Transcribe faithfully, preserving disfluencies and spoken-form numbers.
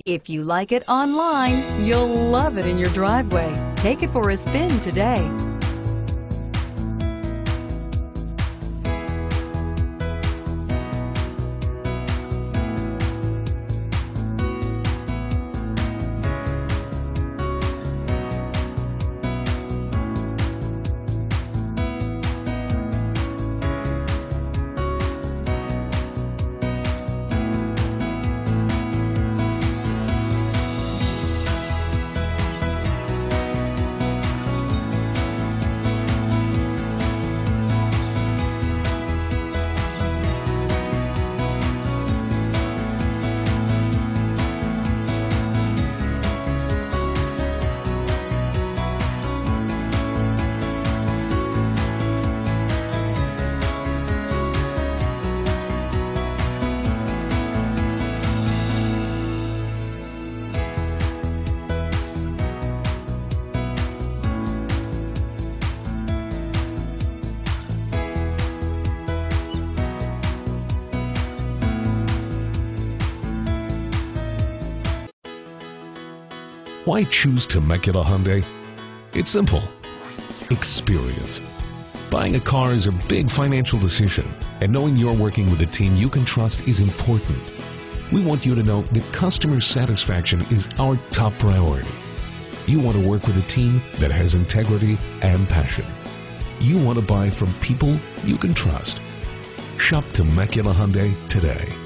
If you like it online, you'll love it in your driveway. Take it for a spin today. Why choose Temecula Hyundai? It's simple. Experience. Buying a car is a big financial decision, and knowing you're working with a team you can trust is important. We want you to know that customer satisfaction is our top priority. You want to work with a team that has integrity and passion. You want to buy from people you can trust. Shop Temecula Hyundai today.